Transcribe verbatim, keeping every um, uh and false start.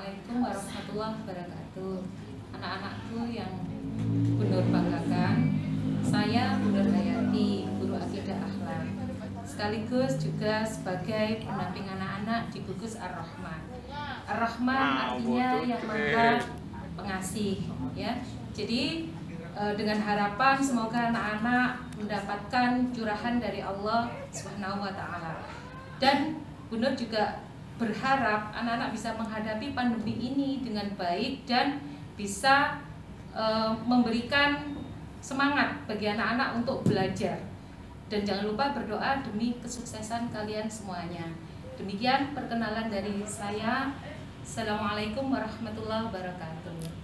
Assalamualaikum warahmatullahi wabarakatuh. Anak-anakku yang Bu Nur banggakan, saya Bu Nur Hayati, guru akidah akhlak, sekaligus juga sebagai pendamping anak-anak di gugus Ar-Rahman. Ar-Rahman artinya yang maha pengasih, ya. Jadi dengan harapan semoga anak-anak mendapatkan curahan dari Allah Subhanahu wa taala. Dan Bu Nur juga berharap anak-anak bisa menghadapi pandemi ini dengan baik dan bisa e, memberikan semangat bagi anak-anak untuk belajar. Dan jangan lupa berdoa demi kesuksesan kalian semuanya. Demikian perkenalan dari saya. Assalamualaikum warahmatullahi wabarakatuh.